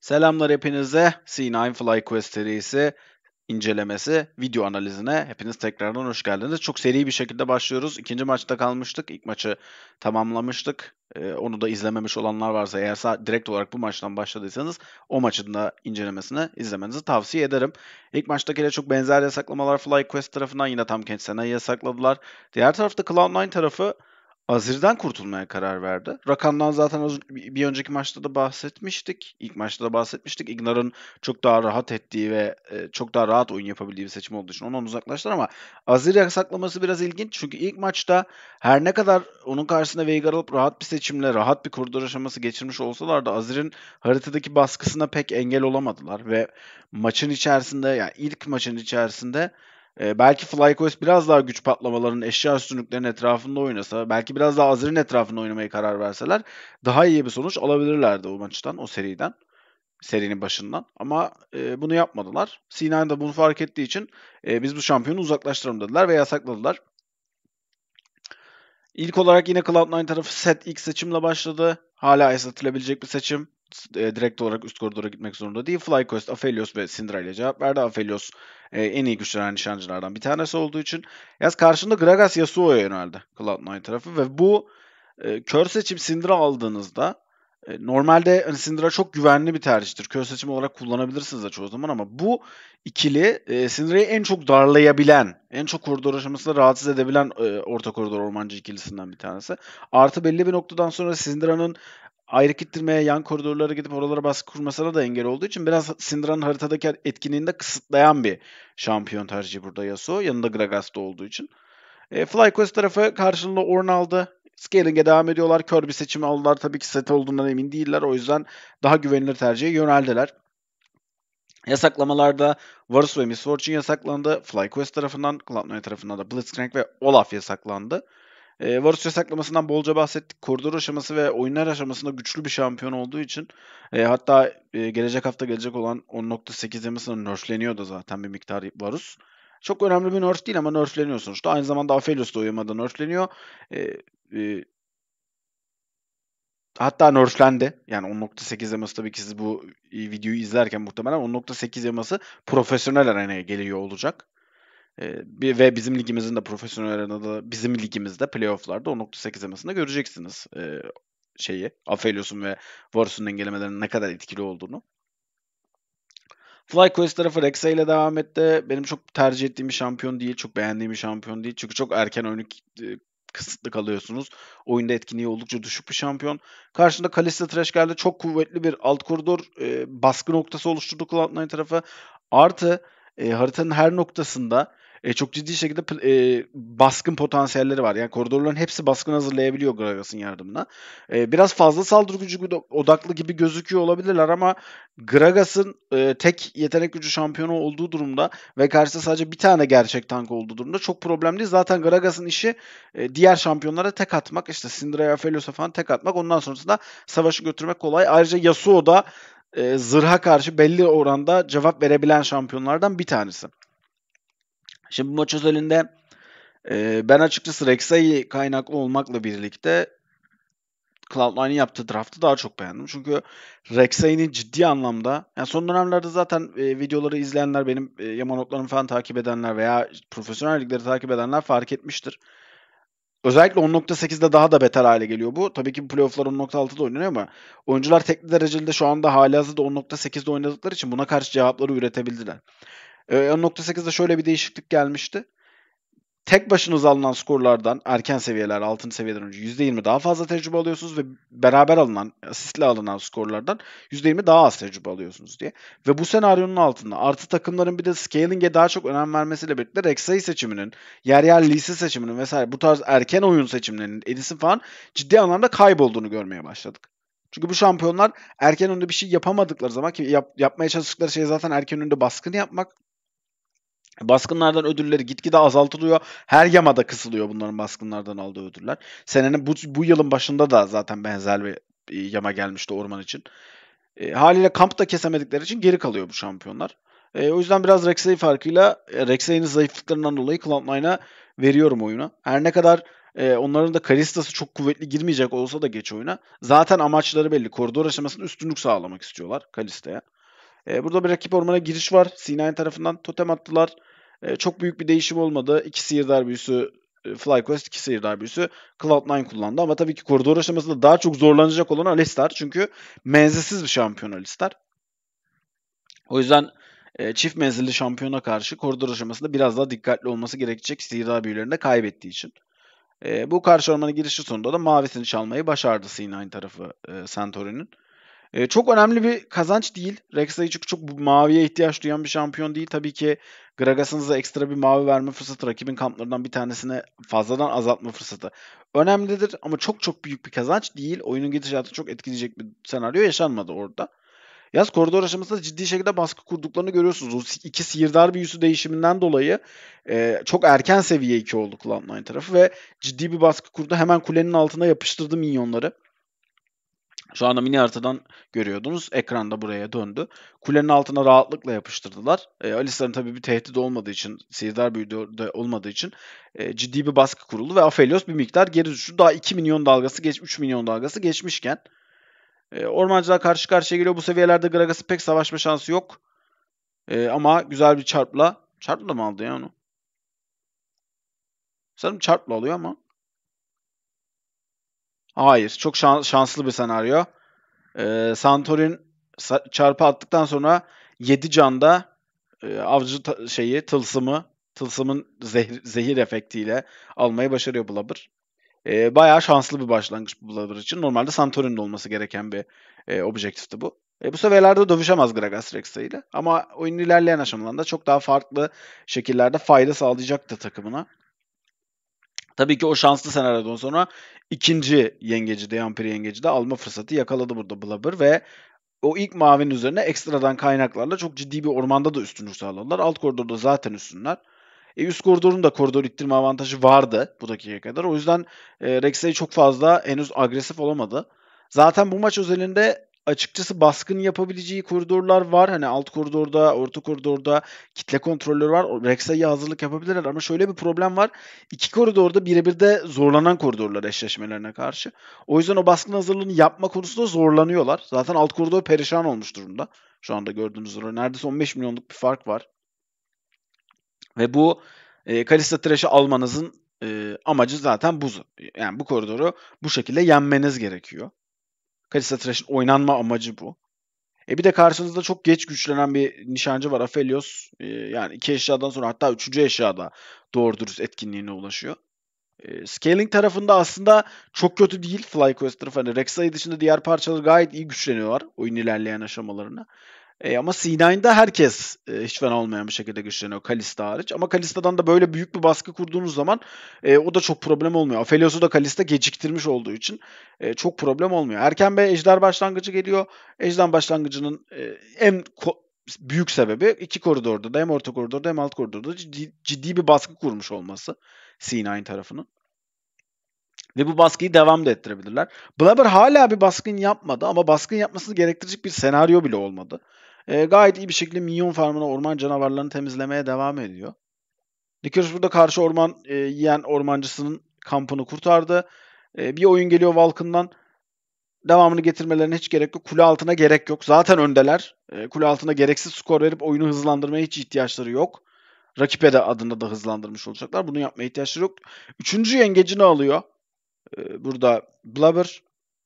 Selamlar hepinize. C9 FlyQuest serisi incelemesi, video analizine hepiniz tekrardan hoş geldiniz. Çok seri bir şekilde başlıyoruz. İkinci maçta kalmıştık. İlk maçı tamamlamıştık. Onu da izlememiş olanlar varsa eğer direkt olarak bu maçtan başladıysanız o maçın da incelemesini izlemenizi tavsiye ederim. İlk maçtakiyle çok benzer yasaklamalar FlyQuest tarafından yine tam Kench Sena'yı yasakladılar. Diğer tarafta Cloud9 tarafı Azir'den kurtulmaya karar verdi. Rakan'dan zaten bir önceki maçta da bahsetmiştik. İlk maçta da bahsetmiştik. Ignar'ın çok daha rahat ettiği ve çok daha rahat oyun yapabildiği bir seçim olduğu için ondan uzaklaştılar ama Azir yasaklaması biraz ilginç. Çünkü ilk maçta her ne kadar onun karşısında Veigar alıp rahat bir seçimle rahat bir koridor aşaması geçirmiş olsalar da Azir'in haritadaki baskısına pek engel olamadılar ve maçın içerisinde yani ilk maçın içerisinde belki FlyQuest biraz daha güç patlamalarının eşya üstünlüklerinin etrafında oynasa, belki biraz daha Azir'in etrafında oynamaya karar verseler daha iyi bir sonuç alabilirlerdi o maçtan, o seriden, serinin başından. Ama bunu yapmadılar. C9 da bunu fark ettiği için biz bu şampiyonu uzaklaştıralım dediler ve yasakladılar. İlk olarak yine Cloud9 tarafı set ilk seçimle başladı. Hala esnetilebilecek bir seçim. Direkt olarak üst koridora gitmek zorunda değil. FlyQuest, Aphelios ve Syndra ile cevap verdi. Aphelios en iyi güçlenen nişancılardan bir tanesi olduğu için. Yaz karşında Gragas Yasuo'ya yöneldi Cloud9 tarafı ve bu kör seçim Syndra aldığınızda normalde hani Syndra çok güvenli bir tercihtir. Kör seçim olarak kullanabilirsiniz de çoğu zaman ama bu ikili Syndra'yı en çok darlayabilen, en çok koridor aşamasında rahatsız edebilen orta koridor ormancı ikilisinden bir tanesi. Artı belli bir noktadan sonra Syndra'nın ayrı gittirmeye, yan koridorlara gidip oralara baskı kurmasına da engel olduğu için biraz Syndra'nın haritadaki etkinliğini de kısıtlayan bir şampiyon tercihi burada Yasuo. Yanında Gragas da olduğu için. FlyQuest tarafı karşılığında Ornn aldı. Scaling'e devam ediyorlar. Kör bir seçimi aldılar. Tabii ki set olduğundan emin değiller. O yüzden daha güvenilir tercihe yöneldiler. Yasaklamalarda Varus ve Miss Fortune yasaklandı. FlyQuest tarafından, Cloud9 tarafından da Blitzcrank ve Olaf yasaklandı. Varus yasaklamasından bolca bahsettik. Koridor aşaması ve oyunlar aşamasında güçlü bir şampiyon olduğu için hatta gelecek hafta gelecek olan 10.8 yamasına nerfleniyor da zaten bir miktar Varus. Çok önemli bir nerf değil ama nerfleniyor sonuçta. Aynı zamanda Aphelios da o yamada nerfleniyor. E, e, Hatta nerflendi. Yani 10.8 yaması tabii ki siz bu videoyu izlerken muhtemelen 10.8 yaması profesyonel arenaya geliyor olacak. Ve bizim ligimizin de profesyonel arenada, bizim ligimizde playoff'larda 10.8 yamasında göreceksiniz Aphelios'un ve Varus'un dengelemelerinin ne kadar etkili olduğunu. FlyQuest tarafı Rex'e ile devam etti. Benim çok tercih ettiğim bir şampiyon değil. Çok beğendiğim bir şampiyon değil. Çünkü çok erken oyunu kısıtlı kalıyorsunuz. Oyunda etkinliği oldukça düşük bir şampiyon. Karşında Kalista Thresh geldi. Çok kuvvetli bir alt koridor baskı noktası oluşturdu Cloud9 tarafı. Artı haritanın her noktasında çok ciddi şekilde baskın potansiyelleri var. Yani koridorların hepsi baskın hazırlayabiliyor Gragas'ın yardımına. Biraz fazla saldırı gücü odaklı gibi gözüküyor olabilirler ama Gragas'ın tek yetenek gücü şampiyonu olduğu durumda ve karşısında sadece bir tane gerçek tank olduğu durumda çok problem değil. Zaten Gragas'ın işi diğer şampiyonlara tek atmak. İşte Syndra'ya, Aphelios'a falan tek atmak. Ondan sonrasında savaşı götürmek kolay. Ayrıca Yasuo da zırha karşı belli oranda cevap verebilen şampiyonlardan bir tanesi. Şimdi bu maç özelinde ben açıkçası Rek'Sai kaynaklı olmakla birlikte Cloud9'ın yaptığı draft'ı daha çok beğendim. Çünkü Rek'Sai'nin ciddi anlamda, yani son dönemlerde zaten videoları izleyenler, benim Yamanotlarımı falan takip edenler veya profesyonel ligleri takip edenler fark etmiştir. Özellikle 10.8'de daha da beter hale geliyor bu. Tabii ki bu playoff'lar 10.6'da oynanıyor ama oyuncular tekli dereceli şu anda halihazırda 10.8'de oynadıkları için buna karşı cevapları üretebildiler. 10.8'de şöyle bir değişiklik gelmişti. Tek başınıza alınan skorlardan erken seviyeler, altın seviyeden önce %20 daha fazla tecrübe alıyorsunuz ve beraber alınan, asistle alınan skorlardan %20 daha az tecrübe alıyorsunuz diye. Ve bu senaryonun altında artı takımların bir de scaling'e daha çok önem vermesiyle birlikte Rek'Sai seçiminin, yer yer Lee Sin seçiminin vesaire bu tarz erken oyun seçimlerinin, Edis'in falan ciddi anlamda kaybolduğunu görmeye başladık. Çünkü bu şampiyonlar erken önde bir şey yapamadıkları zaman ki yapmaya çalıştıkları şey zaten erken önde baskını yapmak. Baskınlardan ödülleri gitgide azaltılıyor. Her yamada kısılıyor bunların baskınlardan aldığı ödüller. Senenin bu yılın başında da zaten benzer bir yama gelmişti orman için. Haliyle kampta kesemedikleri için geri kalıyor bu şampiyonlar. O yüzden biraz Rek'Sai farkıyla Rek'Sai'nin zayıflıklarından dolayı Cloud9'a veriyorum oyunu. Her ne kadar Onların da Kalista'sı çok kuvvetli girmeyecek olsa da geç oyuna. Zaten amaçları belli. Koridor aşamasında üstünlük sağlamak istiyorlar Kalista'ya. Burada bir rakip ormana giriş var. C9 tarafından totem attılar. Çok büyük bir değişim olmadı. 2 sihirdar büyüsü FlyQuest, 2 sihirdar büyüsü Cloud9 kullandı. Ama tabii ki koridor aşamasında daha çok zorlanacak olan Alistar. Çünkü menzilsiz bir şampiyon Alistar. O yüzden çift menzilli şampiyona karşı koridor aşamasında biraz daha dikkatli olması gerekecek sihirdar büyülerini de kaybettiği için. Bu karşı ormana girişi sonunda da mavisini çalmayı başardı C9 tarafı Centauri'nin. Çok önemli bir kazanç değil. Rek'Sai çünkü çok maviye ihtiyaç duyan bir şampiyon değil. Tabii ki Gragas'ın da ekstra bir mavi verme fırsatı, rakibin kamplarından bir tanesine fazladan azaltma fırsatı önemlidir. Ama çok çok büyük bir kazanç değil. Oyunun gidişatı çok etkileyecek bir senaryo yaşanmadı orada. Yaz koridor aşamasında ciddi şekilde baskı kurduklarını görüyorsunuz. O iki sihirdar büyüsü değişiminden dolayı çok erken seviye 2 oldu Cloud9 tarafı ve ciddi bir baskı kurdu. Hemen kulenin altına yapıştırdı minyonları. Şu anda mini haritadan görüyordunuz. Ekranda buraya döndü. Kulenin altına rahatlıkla yapıştırdılar. Alistar'ın tabii bir tehdit olmadığı için, sihirdar büyü de olmadığı için ciddi bir baskı kuruldu ve Aphelios bir miktar geri düştü. Daha 2 milyon dalgası 3 milyon dalgası geçmişken ormancılar karşı karşıya geliyor. Bu seviyelerde Gragas'ın pek savaşma şansı yok. Ama güzel bir çarpla. Çarpla mı aldı ya onu? Sanırım çarpla alıyor ama. Hayır. Çok şanslı bir senaryo. Santorin çarpı attıktan sonra 7 canda avcı tılsımın zehir efektiyle almayı başarıyor Blubber. Bayağı şanslı bir başlangıç Blubber için. Normalde Santorin'de olması gereken bir objektifti bu. Bu seviyelerde dövüşemez Gragas Rex'e ile. Ama oyunun ilerleyen aşamalarında çok daha farklı şekillerde fayda sağlayacaktı takımına. Tabii ki o şanslı senaryodan sonra ikinci yengeci de Yampiri yengeci de alma fırsatı yakaladı burada Blubber ve o ilk mavinin üzerine ekstradan kaynaklarla çok ciddi bir ormanda da üstünlük sağladılar. Alt koridorda zaten üstünler. Üst koridorun da koridor ittirme avantajı vardı bu dakikaya kadar. O yüzden Rek'Sai çok fazla henüz agresif olamadı. Zaten bu maç özelinde açıkçası baskın yapabileceği koridorlar var. Hani alt koridorda, orta koridorda kitle kontrolleri var. Rek'Sai'ye hazırlık yapabilirler ama şöyle bir problem var. İki koridorda birebir de zorlanan koridorlar eşleşmelerine karşı. O yüzden o baskın hazırlığını yapma konusunda zorlanıyorlar. Zaten alt koridor perişan olmuş durumda. Şu anda gördüğünüz üzere neredeyse 15 milyonluk bir fark var. Ve bu Kalista Thresh'i almanızın amacı zaten bu. Yani bu koridoru bu şekilde yenmeniz gerekiyor. Kalista Thresh'in oynanma amacı bu. Bir de karşınızda çok geç güçlenen bir nişancı var Aphelios. Yani 2 eşyadan sonra hatta 3. eşyada doğru dürüst etkinliğine ulaşıyor. Scaling tarafında aslında çok kötü değil FlyQuest tarafı. Hani Rek'Sai dışında diğer parçalar gayet iyi güçleniyorlar oyun ilerleyen aşamalarına. Ama C9'da herkes hiç fena olmayan bir şekilde güçleniyor Kalista hariç. Ama Kalista'dan da böyle büyük bir baskı kurduğunuz zaman o da çok problem olmuyor. Aphelios'u da Kalista geciktirmiş olduğu için çok problem olmuyor. Erken bir ejder başlangıcı geliyor. Ejder başlangıcının en büyük sebebi iki koridorda da hem orta koridorda hem alt koridorda ciddi bir baskı kurmuş olması C9 tarafının. Ve bu baskıyı devam da ettirebilirler. Blubber hala bir baskın yapmadı ama baskın yapmasını gerektirecek bir senaryo bile olmadı. Gayet iyi bir şekilde minyon farmına orman canavarlarını temizlemeye devam ediyor. Licorice burada karşı orman yiyen ormancısının kampını kurtardı. Bir oyun geliyor Vulcan'dan. Devamını getirmelerine hiç gerek yok. Kule altına gerek yok. Zaten öndeler. Kule altına gereksiz skor verip oyunu hızlandırmaya hiç ihtiyaçları yok. Rakibe de adında da hızlandırmış olacaklar. Bunu yapmaya ihtiyaçları yok. Üçüncü yengecini alıyor. Burada Blubber.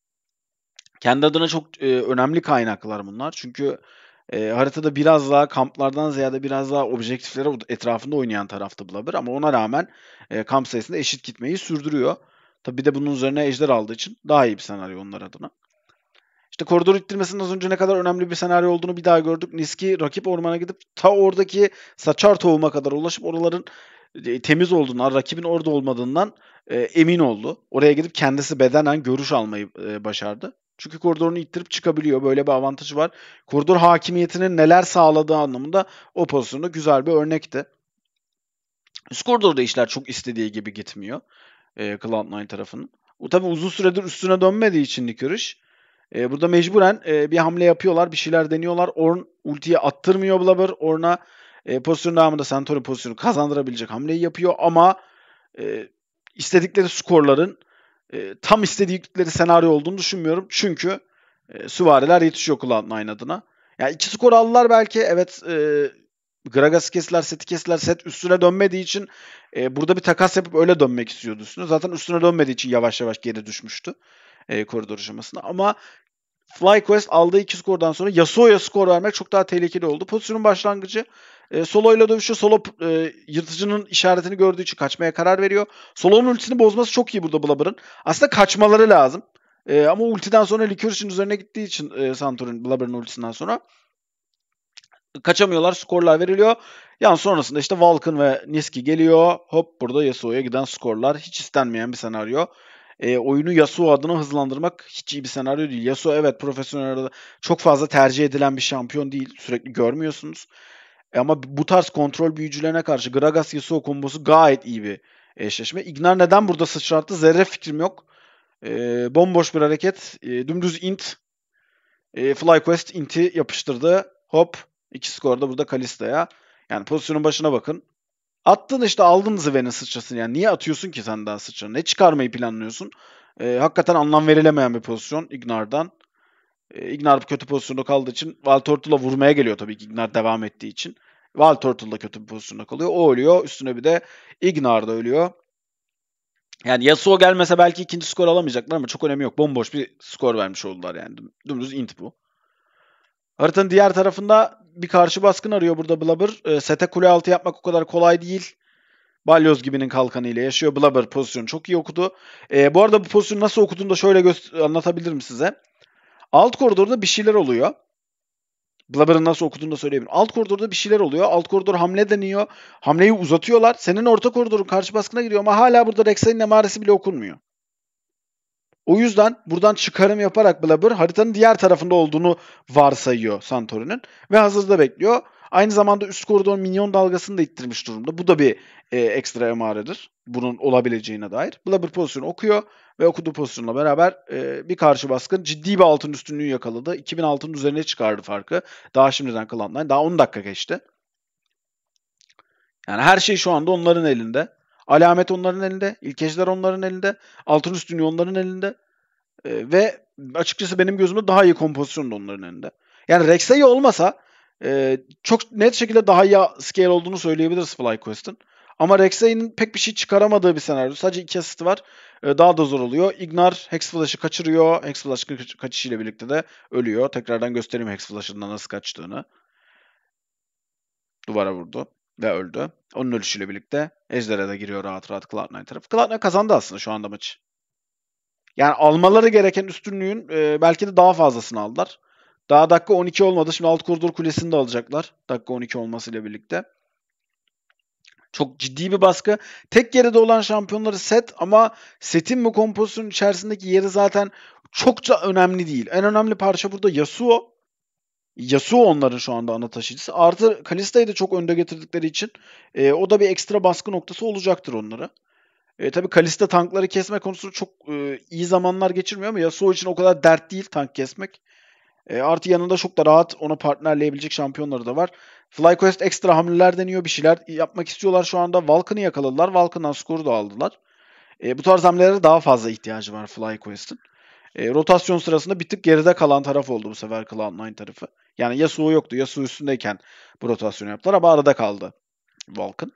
Kendi adına çok önemli kaynaklar bunlar. Çünkü haritada biraz daha kamplardan ziyade biraz daha objektiflere etrafında oynayan taraftı Blubber. Ama ona rağmen kamp sayısında eşit gitmeyi sürdürüyor. Tabi bir de bunun üzerine ejder aldığı için daha iyi bir senaryo onlar adına. İşte koridor ittirmesinin az önce ne kadar önemli bir senaryo olduğunu bir daha gördük. Niski rakip ormana gidip ta oradaki saçar tohuma kadar ulaşıp oraların temiz olduğundan, rakibin orada olmadığından emin oldu. Oraya gidip kendisi bedenen görüş almayı başardı. Çünkü koridorunu ittirip çıkabiliyor. Böyle bir avantajı var. Koridor hakimiyetinin neler sağladığı anlamında o pozisyonda güzel bir örnekti. Üst koridorda işler çok istediği gibi gitmiyor. Cloud9 tarafının. O tabi uzun süredir üstüne dönmediği için Licorice. Burada mecburen bir hamle yapıyorlar. Bir şeyler deniyorlar. Ornn ultiyi attırmıyor Blubber. Ornn'a pozisyon devamında Centauri pozisyonu kazandırabilecek hamleyi yapıyor ama istedikleri skorların tam istedikleri senaryo olduğunu düşünmüyorum. Çünkü süvariler yetişiyor Cloud9 adına. Yani 2 skor aldılar belki. Evet, Gragas'ı kestiler, seti kestiler. Set üstüne dönmediği için burada bir takas yapıp öyle dönmek istiyordu üstüne. Zaten üstüne dönmediği için yavaş yavaş geri düşmüştü koridor aşamasında. Ama FlyQuest aldığı 2 skordan sonra Yasuo'ya skor vermek çok daha tehlikeli oldu. Pozisyonun başlangıcı Solo ile dövüşüyor. Solo yırtıcının işaretini gördüğü için kaçmaya karar veriyor. Solo'nun ultisini bozması çok iyi burada Blubber'ın. Aslında kaçmaları lazım. Ama ultiden sonra Licorice'in üzerine gittiği için Santorin Blubber'ın ultisinden sonra kaçamıyorlar. Skorlar veriliyor. Yani sonrasında işte Vulcan ve Niski geliyor. Hop, burada Yasuo'ya giden skorlar. Hiç istenmeyen bir senaryo. Oyunu Yasuo adına hızlandırmak hiç iyi bir senaryo değil. Yasuo evet profesyonel arada çok fazla tercih edilen bir şampiyon değil. Sürekli görmüyorsunuz. Ama bu tarz kontrol büyücülerine karşı Gragas Yasuo kombosu gayet iyi bir eşleşme. Ignar neden burada sıçrattı? Zerre fikrim yok. Bomboş bir hareket. Dümdüz int. FlyQuest inti yapıştırdı. Hop. 2 skor da burada Kalista'ya. Yani pozisyonun başına bakın. Attın işte, aldın Zven'in sıçrasını. Yani niye atıyorsun ki sen daha sıçranı? Ne çıkarmayı planlıyorsun? Hakikaten anlam verilemeyen bir pozisyon Ignar'dan. Ignar kötü pozisyonda kaldığı için Valtortul'a vurmaya geliyor tabii ki Ignar devam ettiği için. Valtortul da kötü bir pozisyonda kalıyor. O ölüyor. Üstüne bir de Ignar da ölüyor. Yani Yasuo gelmese belki ikinci skor alamayacaklar ama çok önemi yok. Bomboş bir skor vermiş oldular yani. Dümdüz int bu. Haritanın diğer tarafında bir karşı baskın arıyor burada Blubber. Sete kule altı yapmak o kadar kolay değil. Balyoz gibinin kalkanıyla yaşıyor. Blubber pozisyonu çok iyi okudu. Bu arada bu pozisyonu nasıl okuduğunu da şöyle anlatabilirim size. Alt koridorda bir şeyler oluyor. Blubber'ın nasıl okuduğunu da söyleyebilirim. Alt koridorda bir şeyler oluyor. Alt koridor hamle deniyor. Hamleyi uzatıyorlar. Senin orta koridorun karşı baskına giriyor ama hala burada Rek'Sai'nin emaresi bile okunmuyor. O yüzden buradan çıkarım yaparak Blubber haritanın diğer tarafında olduğunu varsayıyor Santorin'in ve hazırda bekliyor. Aynı zamanda üst koridor minyon dalgasını da ittirmiş durumda. Bu da bir ekstra emaredir. Bunun olabileceğine dair. Blubber pozisyonu okuyor ve okuduğu pozisyonla beraber bir karşı baskın ciddi bir altın üstünlüğü yakaladı. 2000 altının üzerine çıkardı farkı. Daha şimdiden Cloud9. Daha 10 dakika geçti. Yani her şey şu anda onların elinde. Alamet onların elinde. İlk ejder onların elinde. Altın üstünlüğü onların elinde. Ve açıkçası benim gözümde daha iyi kompozisyon da onların elinde. Yani Rek'Sai olmasa çok net şekilde daha iyi scale olduğunu söyleyebiliriz FlyQuest'ın. Ama Rek'Sai'nin pek bir şey çıkaramadığı bir senaryo. Sadece 2 asisti var. Daha da zor oluyor. Ignar Hex Flash'ı kaçırıyor. Hex Flash kaçışıyla birlikte de ölüyor. Tekrardan göstereyim Hex Flash'ın da nasıl kaçtığını. Duvara vurdu ve öldü. Onun ölüşüyle birlikte Ejder'e de giriyor rahat rahat Cloud9 tarafı. Cloud9 kazandı aslında şu anda maçı. Yani almaları gereken üstünlüğün belki de daha fazlasını aldılar. Daha dakika 12 olmadı. Şimdi alt koridor kulesini de alacaklar. Dakika 12 olmasıyla birlikte. Çok ciddi bir baskı. Tek geride olan şampiyonları set ama setin bu kompozisyonun içerisindeki yeri zaten çokça önemli değil. En önemli parça burada Yasuo. Yasuo onların şu anda ana taşıyıcısı. Artı Kalista'yı da çok önde getirdikleri için o da bir ekstra baskı noktası olacaktır onlara. Tabii Kalista tankları kesme konusunda çok iyi zamanlar geçirmiyor ama Yasuo için o kadar dert değil tank kesmek. Artı yanında çok da rahat ona partnerleyebilecek şampiyonları da var. FlyQuest ekstra hamleler deniyor. Bir şeyler yapmak istiyorlar şu anda. Vulcan'ı yakaladılar. Vulcan'dan skoru da aldılar. Bu tarz hamlelere daha fazla ihtiyacı var FlyQuest'in. Rotasyon sırasında bir tık geride kalan taraf oldu bu sefer Cloud9 tarafı. Yani Yasuo yoktu. Yasuo üstündeyken bu rotasyonu yaptılar ama arada kaldı Vulcan.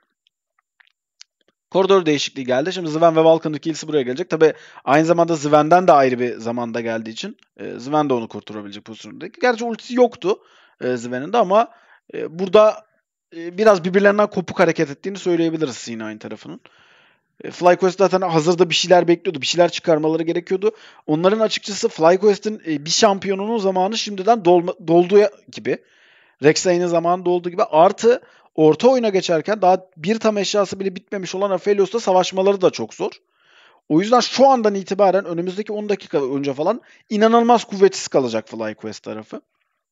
Koridor değişikliği geldi. Şimdi Zven ve Vulcan'ın ikilisi buraya gelecek. Tabi aynı zamanda Zven'den de ayrı bir zamanda geldiği için Zven de onu kurtarabilecek pozisyonda. Gerçi ultisi yoktu Zven'in de ama burada biraz birbirlerinden kopuk hareket ettiğini söyleyebiliriz C9 tarafının. FlyQuest zaten hazırda bir şeyler bekliyordu. Bir şeyler çıkarmaları gerekiyordu. Onların açıkçası FlyQuest'in bir şampiyonunun zamanı şimdiden dolduğu gibi. Rek'Sai'nin zamanı dolduğu gibi. Artı orta oyuna geçerken daha bir tam eşyası bile bitmemiş olan Aphelios'ta savaşmaları da çok zor. O yüzden şu andan itibaren önümüzdeki 10 dakika önce falan inanılmaz kuvvetsiz kalacak FlyQuest tarafı.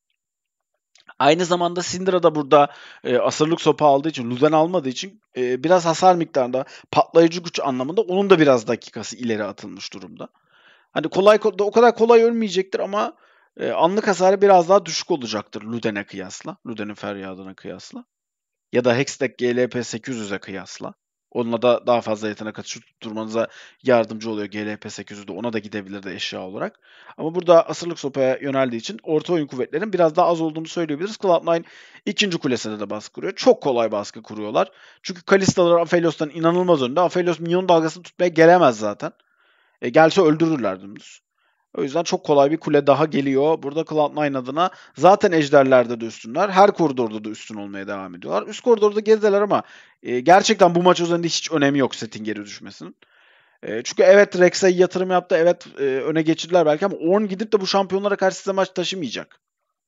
Aynı zamanda Syndra da burada asırlık sopa aldığı için, Luden almadığı için biraz hasar miktarında patlayıcı güç anlamında onun da biraz dakikası ileri atılmış durumda. Hani o kadar kolay ölmeyecektir ama anlık hasarı biraz daha düşük olacaktır Luden'e kıyasla. Luden'in feryadına kıyasla. Ya da Hextech GLP 800'e kıyasla. Onunla da daha fazla yetenek atışı tutturmanıza yardımcı oluyor. GLP 800'de ona da gidebilirdi eşya olarak. Ama burada asırlık sopaya yöneldiği için orta oyun kuvvetlerinin biraz daha az olduğunu söyleyebiliriz. Cloud9 ikinci kulesine de baskı kuruyor. Çok kolay baskı kuruyorlar. Çünkü Kalista'lar Aphelios'tan inanılmaz önde. Aphelios minyon dalgasını tutmaya gelemez zaten. Gelse öldürürler dümdüz. O yüzden çok kolay bir kule daha geliyor. Burada Cloud9 adına zaten ejderlerde de üstünler. Her koridorda da üstün olmaya devam ediyorlar. Üst koridorda gerideler ama gerçekten bu maç üzerinde hiç önemi yok setin geri düşmesinin. Çünkü evet Rek'Sai yatırım yaptı. Evet öne geçirdiler belki ama Ornn gidip de bu şampiyonlara karşı size maç taşımayacak.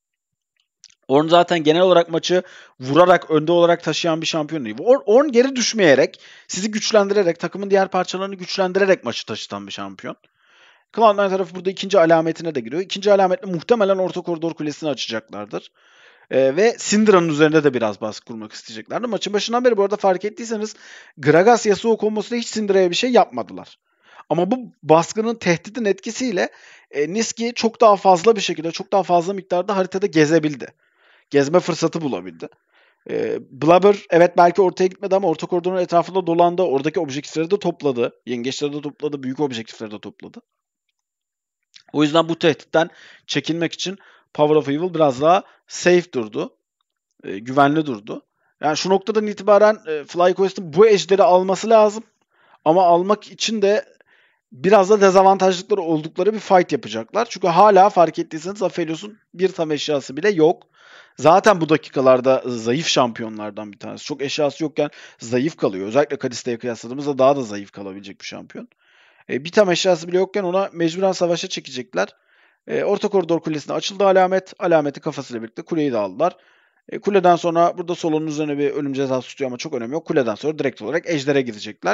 Ornn zaten genel olarak maçı vurarak, önde olarak taşıyan bir şampiyon değil. Ornn geri düşmeyerek, sizi güçlendirerek, takımın diğer parçalarını güçlendirerek maçı taşıtan bir şampiyon. Cloud9 tarafı burada ikinci alametine de giriyor. İkinci alametle muhtemelen orta koridor kulesini açacaklardır. Ve Syndra'nın üzerinde de biraz baskı kurmak isteyeceklerdi. Maçın başından beri bu arada fark ettiyseniz Gragas Yasuo kombosunda hiç Syndra'ya bir şey yapmadılar. Ama bu baskının tehditin etkisiyle Niski çok daha fazla bir şekilde, çok daha fazla miktarda haritada gezebildi. Gezme fırsatı bulabildi. Blubber evet belki ortaya gitmedi ama orta koridorun etrafında dolandı. Oradaki objektifleri de topladı. Yengeçleri de topladı. Büyük objektifleri de topladı. O yüzden bu tehditten çekinmek için Power of Evil biraz daha safe durdu. Güvenli durdu. Yani şu noktadan itibaren FlyQuest'in bu ejderi alması lazım. Ama almak için de biraz da dezavantajlıkları oldukları bir fight yapacaklar. Çünkü hala fark ettiyseniz Aphelios'un bir tam eşyası bile yok. Zaten bu dakikalarda zayıf şampiyonlardan bir tanesi. Çok eşyası yokken zayıf kalıyor. Özellikle Kalista'ya kıyasladığımızda daha da zayıf kalabilecek bir şampiyon. Bir tam eşyası bile yokken ona mecburen savaşa çekecekler. Orta koridor kulesine açıldı alamet. Alameti kafasıyla birlikte kuleyi de aldılar. Kuleden sonra burada Solo'nun üzerine bir ölüm cezası tutuyor ama çok önemi yok. Kuleden sonra direkt olarak Ejder'e gidecekler.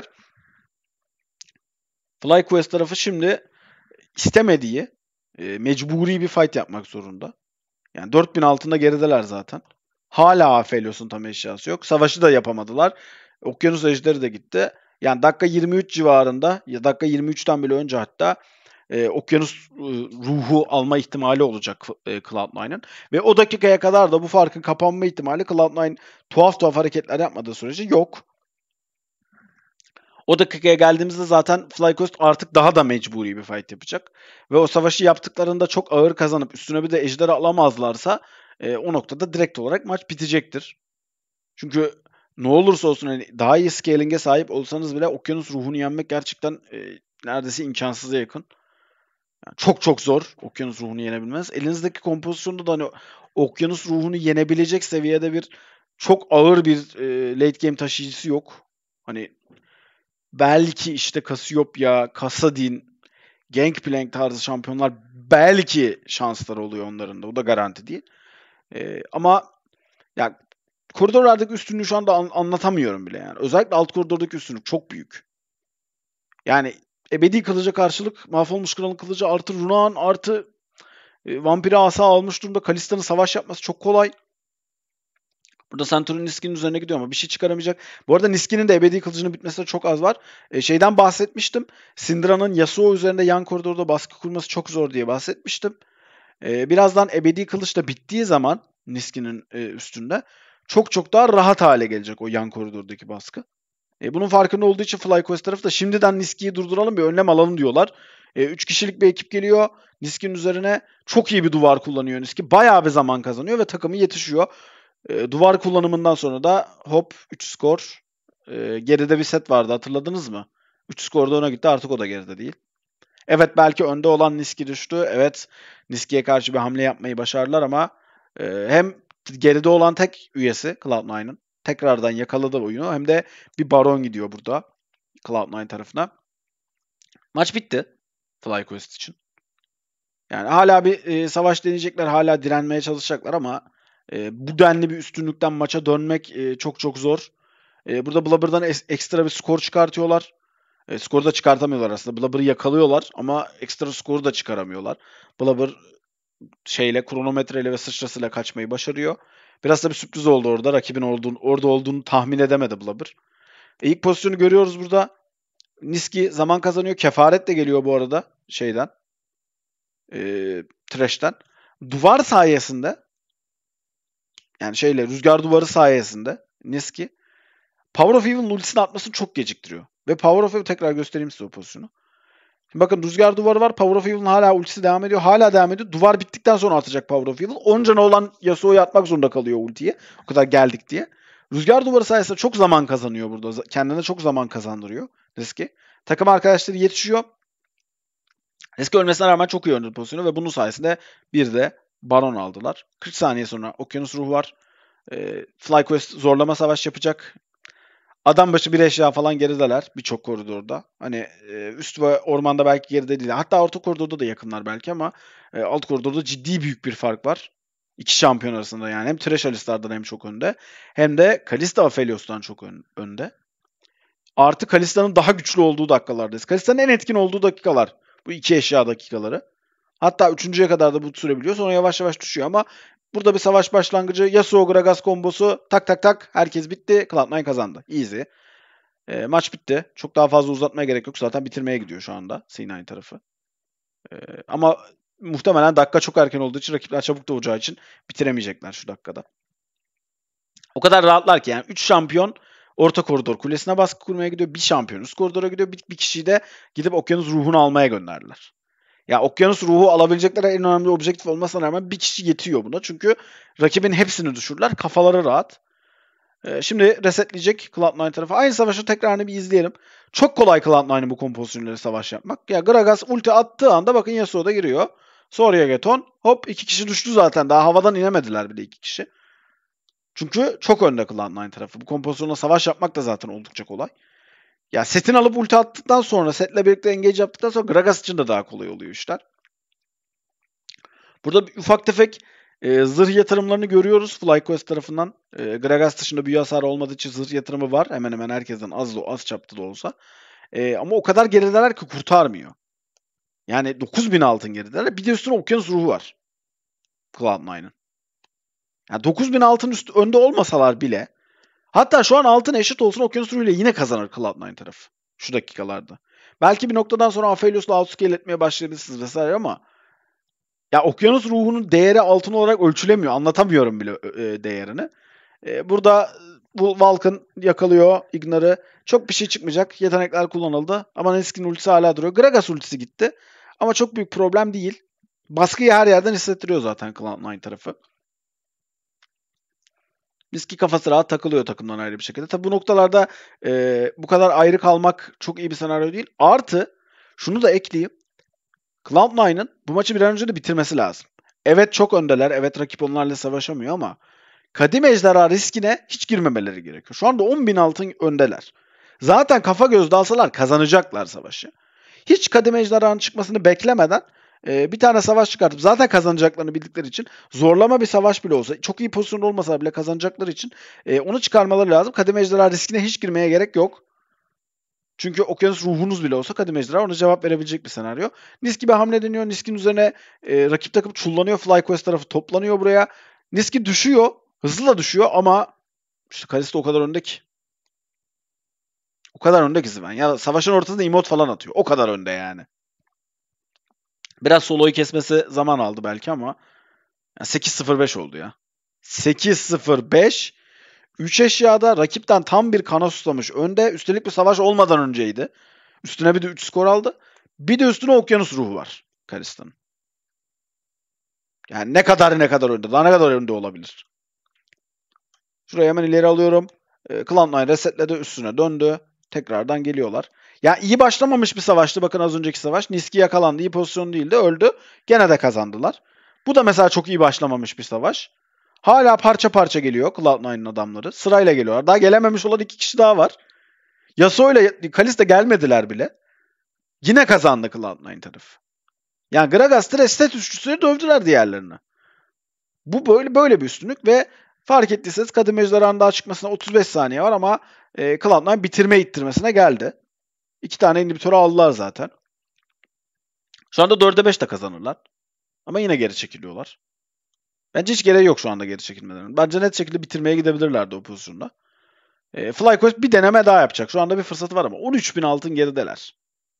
FlyQuest tarafı şimdi istemediği mecburi bir fight yapmak zorunda. Yani 4000 altında gerideler zaten. Hala Aphelios'un tam eşyası yok. Savaşı da yapamadılar. Okyanus Ejderi de gitti. Yani dakika 23 civarında ya dakika 23'ten bile önce hatta okyanus ruhu alma ihtimali olacak Cloud9'ın. Ve o dakikaya kadar da bu farkın kapanma ihtimali Cloud9 tuhaf hareketler yapmadığı sürece yok. O dakikaya geldiğimizde zaten FlyQuest artık daha da mecburi bir fight yapacak. Ve o savaşı yaptıklarında çok ağır kazanıp üstüne bir de ejderi alamazlarsa o noktada direkt olarak maç bitecektir. Çünkü ne olursa olsun hani daha iyi scaling'e sahip olsanız bile okyanus ruhunu yenmek gerçekten neredeyse imkansıza yakın. Yani çok zor okyanus ruhunu yenebilmeniz. Elinizdeki kompozisyonda da hani okyanus ruhunu yenebilecek seviyede bir çok ağır bir late game taşıyıcısı yok. Hani belki işte Cassiopeia, Kassadin, Gangplank tarzı şampiyonlar belki şansları oluyor onların da. O da garanti değil. Ama ya koridorlardaki üstünlüğü şu anda anlatamıyorum bile yani. Özellikle alt koridordaki üstünlük çok büyük. Yani ebedi kılıca karşılık mahvolmuş kralın kılıcı artı Runaan artı vampiri asa almış durumda. Kalista'nın savaş yapması çok kolay. Burada Centaur'un Niski'nin üzerine gidiyor ama bir şey çıkaramayacak. Bu arada Niski'nin de ebedi kılıcının bitmesine çok az var. Şeyden bahsetmiştim. Syndra'nın Yasuo üzerinde yan koridorda baskı kurması çok zor diye bahsetmiştim. Birazdan ebedi kılıç da bittiği zaman Niski'nin üstünde çok daha rahat hale gelecek o yan koridordaki baskı. Bunun farkında olduğu için FlyQuest tarafı da şimdiden Niski'yi durduralım bir önlem alalım diyorlar. 3 kişilik bir ekip geliyor. Niski'nin üzerine çok iyi bir duvar kullanıyor Niski. Bayağı bir zaman kazanıyor ve takımı yetişiyor. Duvar kullanımından sonra da hop 3 skor. Geride bir set vardı hatırladınız mı? 3 skorda ona gitti artık o da geride değil. Evet belki önde olan Niski düştü. Evet Niski'ye karşı bir hamle yapmayı başardılar ama hem geride olan tek üyesi Cloud9'ın tekrardan yakaladı oyunu hem de bir baron gidiyor burada Cloud9 tarafına. Maç bitti FlyQuest için. Yani hala bir savaş deneyecekler, hala direnmeye çalışacaklar ama bu denli bir üstünlükten maça dönmek çok zor. Burada Blubber'dan ekstra bir skor çıkartıyorlar. Skoru da çıkartamıyorlar aslında. Blubber'ı yakalıyorlar ama ekstra skoru da çıkaramıyorlar. Blubber kronometreyle ve sıçrasıyla kaçmayı başarıyor. Biraz da bir sürpriz oldu orada. Rakibin orada olduğunu tahmin edemedi Blubber. İlk pozisyonu görüyoruz burada. Niski zaman kazanıyor. Kefaret de geliyor bu arada şeyden. Thresh'ten. Duvar sayesinde yani rüzgar duvarı sayesinde Niski Power of Evil'ın ultisini atmasını çok geciktiriyor. Ve Power of Evil tekrar göstereyim size o pozisyonu. Şimdi bakın rüzgar duvarı var. Power of Evil'ın hala ultisi devam ediyor. Hala devam ediyor. Duvar bittikten sonra atacak Power of Evil. 10 canı olan Yasuo'yu atmak zorunda kalıyor ultiyi. O kadar geldik diye. Rüzgar duvarı sayesinde çok zaman kazanıyor burada. Kendine çok zaman kazandırıyor Riski. Takım arkadaşları yetişiyor. Riski ölmesine rağmen çok iyi oynadı pozisyonu ve bunun sayesinde bir de Baron aldılar. 40 saniye sonra Okyanus Ruhu var. FlyQuest zorlama savaş yapacak. Adam başı bir eşya falan gerideler birçok koridorda. Hani üst ve ormanda belki geride değil. Hatta orta koridorda da yakınlar belki ama alt koridorda ciddi büyük bir fark var. İki şampiyon arasında yani. Hem Thresh Alistar'dan hem çok önde. Hem de Kalista Aphelios'tan çok önde. Artı Kalista'nın daha güçlü olduğu dakikalardayız. Kalista'nın en etkin olduğu dakikalar. Bu iki eşya dakikaları. Hatta üçüncüye kadar da bu sürebiliyor. Sonra yavaş yavaş düşüyor ama burada bir savaş başlangıcı. Yasuo Gragas kombosu. Tak tak tak. Herkes bitti. Cloud9 kazandı. Easy. Maç bitti. Çok daha fazla uzatmaya gerek yok. Zaten bitirmeye gidiyor şu anda C9 tarafı. Ama muhtemelen dakika çok erken olduğu için rakipler çabuk doğacağı için bitiremeyecekler şu dakikada. O kadar rahatlar ki yani 3 şampiyon orta koridor kulesine baskı kurmaya gidiyor. Bir şampiyon üst koridora gidiyor. Bir kişiyi de gidip Okyanus Ruhu'nu almaya gönderdiler. Ya Okyanus Ruhu alabilecekleri en önemli objektif olmasına rağmen bir kişi yetiyor buna. Çünkü rakibin hepsini düşürürler. Kafaları rahat. Şimdi resetleyecek Cloud9 tarafı. Aynı savaşı tekrarını bir izleyelim. Çok kolay Cloud9'ın bu kompozisyonları savaş yapmak. Ya Gragas ulti attığı anda bakın Yasuo da giriyor. Sonra Geton. Hop 2 kişi düştü zaten. Daha havadan inemediler bile 2 kişi. Çünkü çok önde Cloud9 tarafı. Bu kompozisyonla savaş yapmak da zaten oldukça kolay. Ya setini alıp ulti attıktan sonra, setle birlikte engage yaptıktan sonra Gragas için de daha kolay oluyor işler. Burada ufak tefek zırh yatırımlarını görüyoruz FlyQuest tarafından. Gragas dışında büyü hasarı olmadığı için zırh yatırımı var. Hemen hemen herkesten az çapta da olsa. Ama o kadar gerideler ki kurtarmıyor. Yani 9000 altın gerideler. Bir de üstüne Okyanus Ruhu var. Cloud9'ın. Yani 9000 altın önde olmasalar bile, hatta şu an altın eşit olsun Okyanus Ruhu ile yine kazanır Cloud9 tarafı. Şu dakikalarda. Belki bir noktadan sonra Aphelios'la outscale etmeye başlayabilirsiniz vesaire ama ya Okyanus Ruhu'nun değeri altın olarak ölçülemiyor. Anlatamıyorum bile değerini. Burada bu Vulcan yakalıyor Ignar'ı. Çok bir şey çıkmayacak. Yetenekler kullanıldı. Ama Niski'nin ultisi hala duruyor. Gragas ultisi gitti. Ama çok büyük problem değil. Baskıyı her yerden hissettiriyor zaten Cloud9 tarafı. Niski kafası rahat takılıyor takımdan ayrı bir şekilde. Tabi bu noktalarda bu kadar ayrı kalmak çok iyi bir senaryo değil. Artı şunu da ekleyeyim. Cloud9'ın bu maçı bir an önce de bitirmesi lazım. Evet çok öndeler. Evet rakip onlarla savaşamıyor ama Kadim Ejderha riskine hiç girmemeleri gerekiyor. Şu anda 10.000 altın öndeler. Zaten kafa göz dalsalar kazanacaklar savaşı. Hiç Kadim Ejderha'nın çıkmasını beklemeden bir tane savaş çıkartıp zaten kazanacaklarını bildikleri için zorlama bir savaş bile olsa, çok iyi pozisyon olmasa bile kazanacakları için onu çıkarmaları lazım. Kadim Ejderha riskine hiç girmeye gerek yok. Çünkü Okyanus Ruhunuz bile olsa Kadim Ejderha ona cevap verebilecek bir senaryo. Niski bir hamle deniyor. Niski'nin üzerine rakip takım çullanıyor. FlyQuest tarafı toplanıyor buraya. Niski düşüyor. Hızlı da düşüyor ama işte Kalista o kadar önde ki. O kadar önde ki Sven. Ya savaşın ortasında emot falan atıyor. O kadar önde yani. Biraz soloyu kesmesi zaman aldı belki ama 8-0-5 oldu ya. 8-0-5 3 eşyada rakipten tam bir kana susamış. Önde üstelik bir savaş olmadan önceydi. Üstüne bir de 3 skor aldı. Bir de üstüne Okyanus Ruhu var Kalista'nın. Yani ne kadar önde. Daha ne kadar önde olabilir? Şuraya hemen ileri alıyorum. Cloud9 resetledi üstüne döndü. Tekrardan geliyorlar. Ya iyi başlamamış bir savaştı. Bakın az önceki savaş. Niski yakalandı. İyi pozisyon değildi. Öldü. Gene de kazandılar. Bu da mesela çok iyi başlamamış bir savaş. Hala parça parça geliyor Cloud9'ın adamları. Sırayla geliyorlar. Daha gelememiş olan 2 kişi daha var. Yasuo ile Kalista gelmediler bile. Yine kazandı Cloud9 tarafı. Yani Gragas Trestet üçlüsüyle dövdüler diğerlerini. Bu böyle bir üstünlük ve fark ettiyseniz Kadim Ejderha'nın daha çıkmasına 35 saniye var ama Cloud9 bitirme ittirmesine geldi. 2 tane inhibitörü aldılar zaten. Şu anda 4'e 5 de kazanırlar. Ama yine geri çekiliyorlar. Bence hiç gereği yok şu anda geri çekilmelerinin. Bence net şekilde bitirmeye gidebilirlerdi o pozisyonda. FlyQuest bir deneme daha yapacak. Şu anda bir fırsatı var ama 13.000 altın gerideler.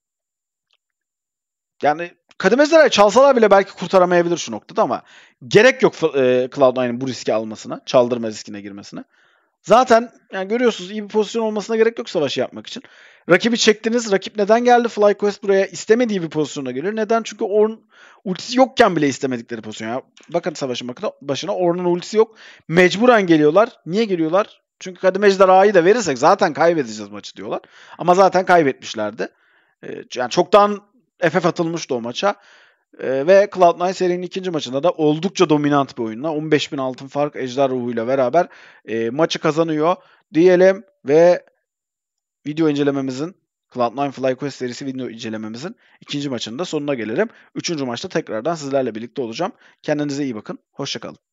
Yani Kadim Ejderha'yı çalsalar bile belki kurtaramayabilir şu noktada ama gerek yok Cloud9'ın bu riski almasına. Çaldırma riskine girmesine. Zaten yani görüyorsunuz iyi bir pozisyon olmasına gerek yok savaşı yapmak için. Rakibi çektiniz. Rakip neden geldi? FlyQuest buraya istemediği bir pozisyona geliyor. Neden? Çünkü Ornn ultisi yokken bile istemedikleri pozisyon. Ya, bakın savaşın başına Ornn'un ultisi yok. Mecburen geliyorlar. Niye geliyorlar? Çünkü Kadim Ejderha'yı da verirsek zaten kaybedeceğiz maçı diyorlar. Ama zaten kaybetmişlerdi. Yani çoktan FF atılmıştı o maça. Ve Cloud9 serinin ikinci maçında da oldukça dominant bir oyunla 15.000 altın fark Ejder ruhuyla beraber maçı kazanıyor diyelim ve video incelememizin Cloud9 FlyQuest serisi video incelememizin ikinci maçının da sonuna gelelim. Üçüncü maçta tekrardan sizlerle birlikte olacağım. Kendinize iyi bakın. Hoşçakalın.